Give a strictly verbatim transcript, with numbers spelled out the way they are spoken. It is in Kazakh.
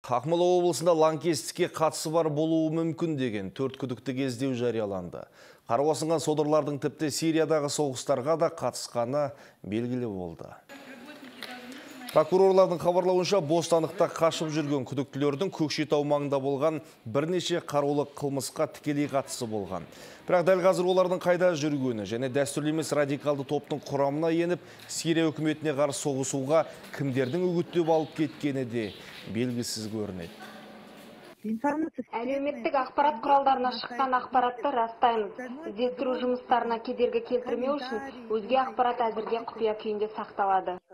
Ақмола облысында лаңкестікке қатысы бар болуы мүмкін деген төрт күдікті кездеу жарияланды. Қару асынған содырлардың тіпті Сириядағы соғыстарға да қатысқаны белгілі болды. Прокурорлардың хабарлауынша бостандықта қашып жүрген күдіктілердің Көкшетау маңында болған бірнеше қарулы қылмысқа тікелей қатысы болған. Бірақ дәл қазір олардың қайда жүргені және дәстүрлі емес радикалды топтың құрамына еніп, Сирия үкіметіне қарсы соғысуға кімдердің үгіттеп алып кеткені де белгісіз көрінеді. Әлеуметтік ақпарат құралдарына шыққан ақпаратты растаймыз. Іздестіру жұмыстарына кедергі келтірмеу үшін өзге ақпарат әзірге құпия күйінде сақталады.